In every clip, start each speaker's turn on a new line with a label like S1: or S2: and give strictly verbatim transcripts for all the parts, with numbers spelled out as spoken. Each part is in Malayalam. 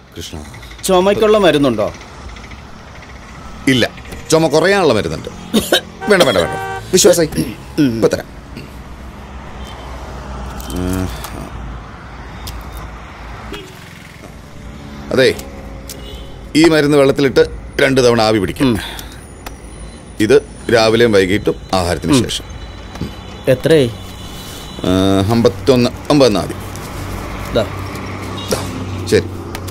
S1: കൃഷ്ണ,
S2: ചുമക്കുള്ള മരുന്നുണ്ടോ?
S1: ഇല്ല, ചുമ കുറയാനുള്ള മരുന്നുണ്ട്. വേണ്ട വേണ്ട വേണ്ട, വിശ്വാസായി ഇപ്പൊ തരാം. അതെ, ഈ മരുന്ന് വെള്ളത്തിലിട്ട് രണ്ട് തവണ ആവി പിടിക്കും. ഇത് രാവിലെയും വൈകിട്ടും ആഹാരത്തിന് ശേഷം.
S2: എത്രയായി?
S1: അമ്പത്തൊന്ന് അമ്പത്തൊന്ന് ആദ്യം. ശരി.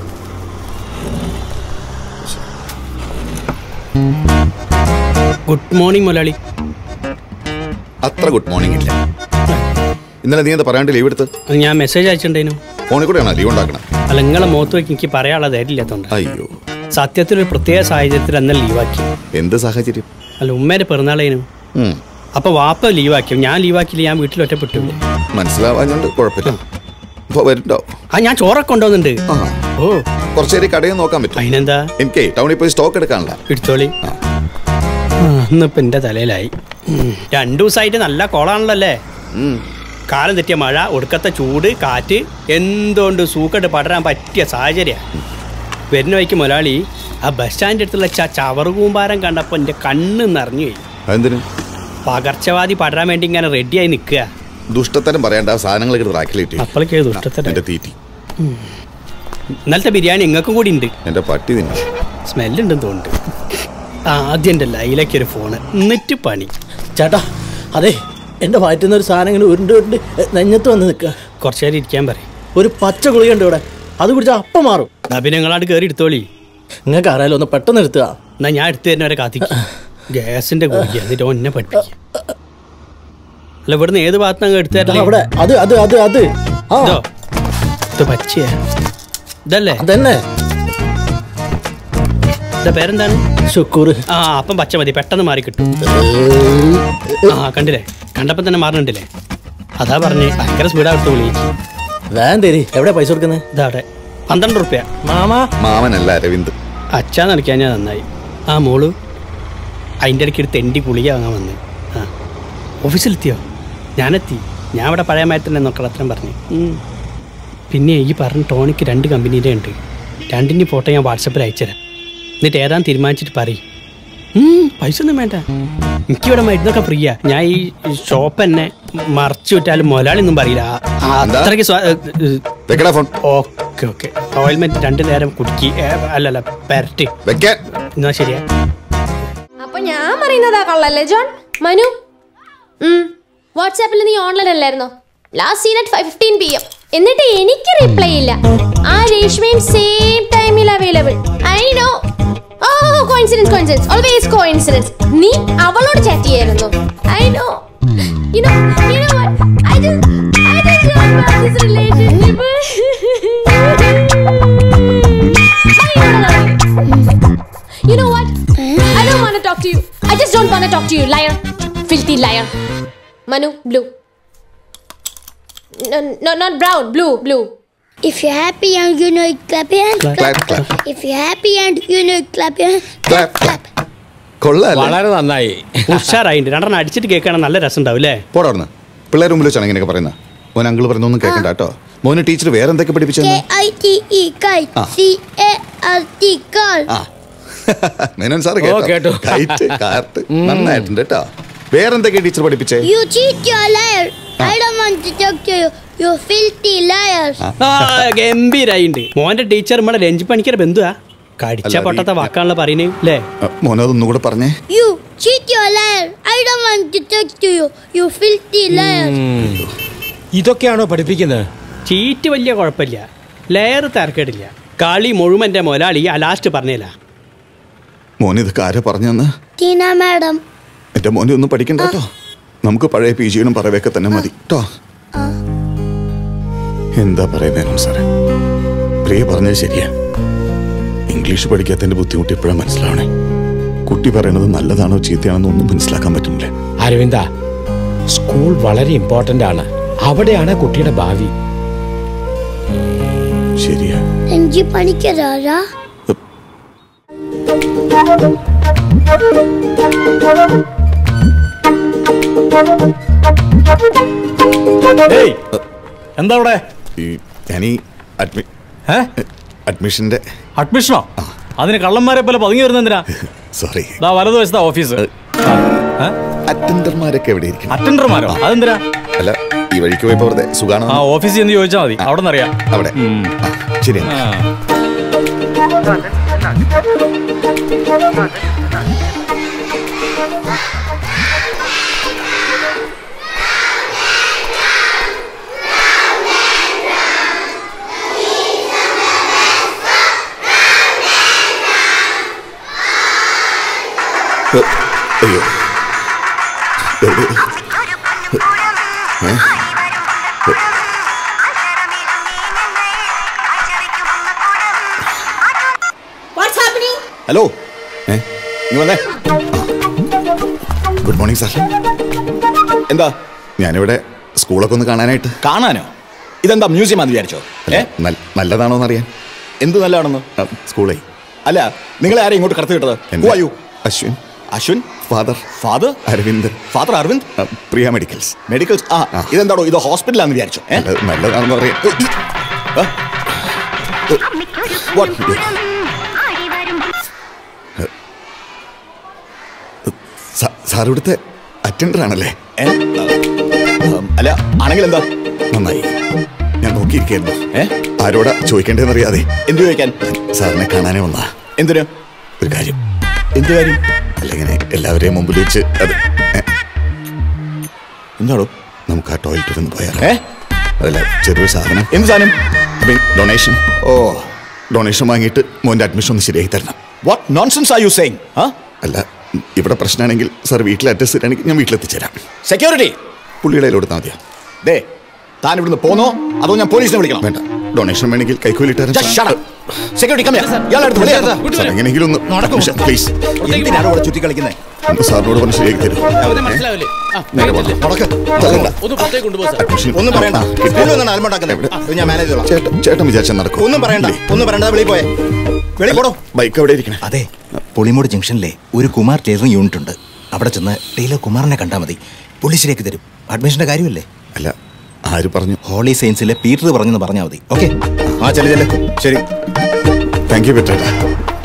S3: ഗുഡ് മോർണിംഗ് മുതലാളി.
S1: അത്ര ഗുഡ് മോർണിംഗ് ഇല്ല. ഇന്നലെ നീ എന്താ പറയാണ്ട് ലീവ് എടുത്ത്?
S3: ഞാൻ മെസ്സേജ് അയച്ചിട്ടുണ്ടേനു.
S1: ഫോണിൽ കൂടെയാണോ ലീവ് ഉണ്ടാക്കണം?
S3: അല്ല, നിങ്ങളെ മുഖത്ത് വയ്ക്ക് എനിക്ക് പറയാനുള്ള ധൈര്യമില്ലാത്തതുകൊണ്ട്.
S1: അയ്യോ,
S3: സത്യത്തിൽ ഒരു പ്രത്യേക സാഹചര്യത്തിൽ അന്ന് ലീവാക്കി.
S1: എന്ത് സാഹചര്യം?
S3: അല്ല, ഉമ്മേന്റെ പിറന്നാളേനു. അപ്പൊ വാപ്പ ലീവാക്കി, ഞാൻ ലീവാക്കിയില്ല. ഞാൻ വീട്ടിൽ ഒറ്റപ്പെട്ടു.
S1: മനസ്സിലാവാഞ്ഞോണ്ട് കുഴപ്പമില്ല. വരുന്നുണ്ടോ? ആ,
S3: ഞാൻ ചോറൊക്കെ കൊണ്ടുവന്നുണ്ട്.
S1: ഓ, കുറച്ചേരി കടയിൽ നോക്കാൻ പറ്റും.
S3: അതിനെന്താ?
S1: എനിക്ക് ടൗണിൽ പോയി സ്റ്റോക്ക് എടുക്കാനുള്ള.
S3: എടുത്തോളി. ഇന്നിപ്പോ എന്റെ തലയിലായി. രണ്ടു ദിവസമായിട്ട് നല്ല കോളാണല്ലോ അല്ലേ? കാലം തെറ്റിയ മഴ, ഒടുക്കത്തെ ചൂട്, കാറ്റ്, എന്തുകൊണ്ട് സൂക്കട്ട് പടരാൻ പറ്റിയ സാഹചര്യമാണ്. വരുന്ന വഴിക്ക് മുതലാളി ആ ബസ് സ്റ്റാൻഡിൻ്റെ അടുത്തുള്ള ചവറ് കൂമ്പാരം കണ്ടപ്പോൾ എൻ്റെ കണ്ണ് നിറഞ്ഞു കഴിഞ്ഞു. പകർച്ചവാദി പടരാൻ വേണ്ടി ഇങ്ങനെ റെഡിയായി നിൽക്കുക.
S1: ദുഷ്ടത്തരം പറയണ്ട, സാധനങ്ങൾ
S3: അപ്പോഴേക്ക് ദുഷ്ടത്തരം. ഇന്നലത്തെ ബിരിയാണി നിങ്ങൾക്കും കൂടി ഉണ്ട്.
S1: എൻ്റെ പട്ടി തിന്നു.
S3: സ്മെല്ലുണ്ടെന്ന് തോന്നുന്നുണ്ട്. ആദ്യം എൻ്റെ ലൈലേക്കൊരു ഫോണ്, എന്നിട്ട് പണി.
S2: ചേട്ടാ, അതെ, എൻ്റെ വയറ്റുന്ന ഒരു സാധനം ഇങ്ങനെ ഉരുണ്ട് ഉരുണ്ട് നെഞ്ഞത്ത് വന്ന് നിൽക്കുക.
S3: കുറച്ചു നേരം ഇരിക്കാൻ പറയും.
S2: ഒരു പച്ച ഗുളികയുണ്ട് ഇവിടെ, അത് കുടിച്ചാൽ അപ്പം മാറും.
S3: പിന്നെ നിങ്ങളാട് കയറി എടുത്തോളി.
S2: നിങ്ങൾക്ക് അറിയാലോ, ഒന്ന് പെട്ടെന്ന് എടുത്തുക.
S3: എന്നാ ഞാൻ എടുത്തു തരുന്നവരെ കാത്തിക്കും. ഗ്യാസിന്റെ ഗുളിക എന്നിട്ട് ഒന്നെ പഠിപ്പിക്കുക. അല്ല, ഇവിടുന്ന് ഏത് ഭാഗത്ത് എടുത്തു തരാം?
S2: അവിടെ അത് അത് അത് അത്
S3: ഇത് പച്ചയാ. ഇതല്ലേ?
S2: അതന്നെ.
S3: പേരെന്താണ്?
S2: ശുക്കൂർ.
S3: ആ, അപ്പം പച്ച മതി, പെട്ടെന്ന് മാറി കിട്ടും. ആ, കണ്ടില്ലേ, കണ്ടപ്പം തന്നെ മാറണുണ്ടില്ലേ? അതാ പറഞ്ഞേ, ഭയങ്കര സ്പീഡാ വിട്ടു വിളി.
S2: വേൻ തരി. എവിടെ പൈസ കൊടുക്കുന്നത്?
S3: ഇതവിടെ പന്ത്രണ്ട് റുപ്യ.
S2: മാമാ?
S1: മാമനല്ല, അരവിന്ദ്.
S3: അച്ഛാ നടക്കാൻ ഞാൻ നന്നായി. ആ മോളു അതിൻ്റെ ഇടയ്ക്ക് ഒരു തെണ്ടി ഗുളിക വാങ്ങാൻ വന്ന്. ആ, ഓഫീസിലെത്തിയോ? ഞാനെത്തി. ഞാൻ ഇവിടെ പഴയ മയത്തന്നെ നോക്കളത്രം പറഞ്ഞു. പിന്നെ ഈ പറഞ്ഞ ടോണിക്ക് രണ്ട് കമ്പനീൻ്റെ ഉണ്ട്. രണ്ടിൻ്റെ ഫോട്ടോ ഞാൻ വാട്സപ്പിൽ അയച്ചുതരാം. എന്നിട്ട് ഏതാന്ന് തീരുമാനിച്ചിട്ട് പറയും. പൈസ ഒന്നും വേണ്ട, എനിക്കിവിടെ മരുന്നൊക്കെ ഫ്രീയാ. ഞാൻ ഈ ഷോപ്പ് തന്നെ മറച്ചു വിട്ടാലും മുതലാളി ഒന്നും പറയില്ല. അത്രയ്ക്ക് ഓക്കെ ഓക്കെ. ഓയിൽമെന്റ് രണ്ടു നേരം കുടിക്കി, അല്ലല്ല പെരട്ടി എന്നാ ശരിയാ.
S4: അപ്പൊ ഞാൻ പറയുന്നതാ കള്ളല്ലേ ജോൺ? മനു, വാട്സാപ്പിൽ നീ ഓൺലൈൻ അല്ലായിരുന്നോ? Last seen at five fifteen P M. എന്നിട്ട് എനിക്ക് റിപ്ലൈ ഇല്ല. ആ രേഷ്മയും സെയിം ടൈമിൽ available. I know. Oh, coincidence coincidence always coincidence. നീ അവളോട് ചാറ്റ് ചെയ്യായിരുന്നു. I know. You know you know what I just I just love this relationship. You know what? I don't want to talk to you. I just don't want to talk to you, liar. Filthy liar. Manu, blue. No, no, not brown. Blue, blue.
S5: If you're happy and you know it, clap your hands.
S1: Clap, clap. clap.
S5: If you're happy and you know it, clap your hands.
S1: Clap, clap. കൊള്ളാല്ലേ?
S6: വളരെ നന്നായി.
S3: ഉഷാറായിട്ട് രണ്ടെണ്ണം അടിച്ചിട്ട് കേൾക്കണം, നല്ല രസം ഉണ്ടാവും അല്ലേ?
S1: പോടാർന്ന് പിള്ളേർ മുമ്പിൽ വെച്ചാണ് ഇങ്ങനെയൊക്കെ പറയുന്നത്. മോൻ അങ്കിൾ പറയുന്നൊന്നും കേൾക്കണ്ട കേട്ടോ. മോന് ടീച്ചർ വേറെ എന്തൊക്കെ പഠിപ്പിച്ചു? മേനോൻ സാറ് കേട്ടോ? കൈറ്റ്, കാർട്ട് നന്നായിട്ടുണ്ട് കേട്ടോ. വേറെന്തൊക്കെ ടീച്ചർ പഠിപ്പിച്ചേ?
S5: You cheat, you liar. I don't want to talk to you. You filthy liars.
S3: ഗംഭീരായിണ്ട്. മോന്റെ ടീച്ചർ നമ്മുടെ രഞ്ജി പണിക്കര ബന്ധുവാ. കടിച്ച പൊട്ടത്തെ വാക്കാണല്ലോ പറയുന്നേ അല്ലേ?
S1: മോനതൊന്നുകൂടെ പറഞ്ഞേ.
S5: You cheat, you liar. I don't want to talk to you. You filthy liars.
S6: ഇതൊക്കെയാണോ പഠിപ്പിക്കുന്നത്?
S3: ചീറ്റ് വലിയ കുഴപ്പമില്ല, ലെയർ തരക്കേടില്ല. കളി മുഴുവൻ എൻ്റെ മുതലാളി ആ ലാസ്റ്റ് പറഞ്ഞില്ല.
S1: മോനിതൊക്കെ ആരാ പറഞ്ഞെന്ന്?
S5: Tina madam.
S1: എന്റെ മോനെ ഒന്നും പഠിക്കണ്ട കേട്ടോ. നമുക്ക് പഴയ പി ജിയും പറവയൊക്കെ തന്നെ മതി കേട്ടോ. എന്താ പറയുന്നേനും സാറേ, പ്രിയ പറഞ്ഞത് ശരിയാ. ഇംഗ്ലീഷ് പഠിക്കാത്തതിന്റെ ബുദ്ധിമുട്ട് ഇപ്പോഴാണ് മനസ്സിലാവണേ. കുട്ടി പറയണത് നല്ലതാണോ ചീത്തയാണെന്നോ ഒന്നും മനസ്സിലാക്കാൻ പറ്റുന്നില്ല.
S6: അരവിന്ദ, സ്കൂൾ വളരെ ഇമ്പോർട്ടന്റ് ആണ്. അവിടെയാണ് കുട്ടിയുടെ ഭാവി.
S1: ശരിയാ.
S5: രഞ്ജി പണിക്കരാ?
S7: എന്താ അവിടെ?
S1: അഡ്മിഷന്റെ.
S7: അഡ്മിഷനോ? അതിന് കള്ളന്മാരെ പോലെ പതുങ്ങി വരുന്ന എന്തിനാ?
S1: സോറി.
S7: വലതുവശത്താ ഓഫീസ്.
S1: അറ്റൻഡർമാരൊക്കെ എവിടെ ഇരിക്കും?
S7: അറ്റൻഡർമാരോ? അതെന്തിനാ?
S1: അല്ല, ഈ വഴിക്ക് പോയപ്പോ വെറുതെ സുഖാണോ?
S7: ആ ഓഫീസിൽ എന്ന് ചോദിച്ചാൽ മതി, അവിടെ നിന്ന് അറിയാം.
S1: അവിടെ ശരി. അയ്യോ,
S8: ഹലോ,
S1: ഗുഡ് മോർണിംഗ് സാർ.
S8: എന്താ?
S1: ഞാനിവിടെ സ്കൂളൊക്കെ ഒന്ന് കാണാനായിട്ട്.
S8: കാണാനോ? ഇതെന്താ മ്യൂസിയം ആണെന്ന് വിചാരിച്ചോ?
S1: നല്ലതാണോ എന്നറിയാൻ.
S8: എന്ത് നല്ലതാണെന്ന്?
S1: സ്കൂളേ.
S8: അല്ല, നിങ്ങളെ ആരെയും ഇങ്ങോട്ട് കടത്തി വിട്ടത്?
S1: Ashwin.
S8: Ashwin?
S1: Father.
S8: Father
S1: Aravind.
S8: Father Aravind?
S1: Priya medicals.
S8: Medicals. ആ, ഇതെന്താണോ? ഇത് ഹോസ്പിറ്റലാണെന്ന് വിചാരിച്ചോ?
S1: നല്ലതാണെന്ന് പറയാം. സാർ ഇവിടുത്തെ അറ്റൻഡർ ആണല്ലേ?
S8: അല്ല, ആണെങ്കിൽ എന്താ?
S1: നന്നായി. ഞാൻ നോക്കിയിരിക്കുന്നു. ആരോടാ ചോദിക്കേണ്ടതെന്ന് അറിയാതെ.
S8: എന്ത് ചോദിക്കാൻ?
S1: സാറിനെ കാണാനേ വന്നാ.
S8: എന്തിനു?
S1: ഒരു കാര്യം.
S8: എന്ത് കാര്യം?
S1: അല്ല, ഇങ്ങനെ എല്ലാവരെയും മുമ്പിൽ വെച്ച് അത്
S8: എന്താണോ?
S1: നമുക്ക് ആ ടോയ്ലറ്റിൽ ഒന്ന് പോയാലോ?
S8: ഏ
S1: അതല്ല, ചെറിയൊരു സാധനം.
S8: എന്ത് സാധനം?
S1: ഡൊണേഷൻ. ഓ, ഡൊണേഷൻ വാങ്ങിയിട്ട് മോൻ്റെ അഡ്മിഷൻ ഒന്ന് ശരിയാക്കി തരണം.
S8: What nonsense are you saying?
S1: അല്ല, ഇവിടെ പ്രശ്നമാണെങ്കിൽ സാർ വീട്ടിൽ അഡ്രസ് തരാണെങ്കിൽ ഞാൻ വീട്ടിലെത്തിച്ചേരാം.
S8: സെക്യൂരിറ്റി
S1: പുള്ളിയുടെ കൊടുത്താൽ മതിയോ?
S8: ദേ, താൻ ഇവിടുന്ന് പോന്നോ അതോ ഞാൻ പോലീസിനെ വിളിക്കണം?
S1: വേണ്ട, ഡൊണേഷൻ വേണമെങ്കിൽ കൈക്കൂലിട്ട് എങ്ങനെയെങ്കിലും ഒന്ന് പ്ലീസ്.
S8: എന്തിനാണ് ഇവിടെ ചുറ്റി കളിക്കുന്നത്?
S1: സാറിനോട് പറഞ്ഞ് ശരിയാക്കി തരും.
S8: ഒന്നും പറയണ്ട. ഞാൻ മാനേജ് ചെയ്തോളാം.
S1: ചേട്ടൻ വിചാരിച്ചാൽ നടക്കും.
S8: ഒന്നും പറയണ്ട, ഒന്നും പറയണ്ട. വെളിയിൽ പോയെ, വെളിയിൽ പോടോ.
S1: ബൈക്ക് എവിടെ ഇരിക്കണേ?
S9: അതെ, പുളിമൂട് ജംഗ്ഷനിലെ ഒരു കുമാർ ടൈലറിംഗ് യൂണിറ്റ് ഉണ്ട്. അവിടെ ചെന്ന് ടൈലർ കുമാറിനെ കണ്ടാൽ മതി. പുള്ളി ശരിയാക്കി തരും. അഡ്മിഷന്റെ കാര്യമല്ലേ?
S1: അല്ല, ആര് പറഞ്ഞു?
S9: ഹോളി സയൻസിലെ പീറ്റർ പറഞ്ഞെന്ന് പറഞ്ഞാൽ മതി. ഓക്കെ, ആ ചെല്ലു ചെല്ലു. ശരി,
S1: താങ്ക് യു പീറ്റർ.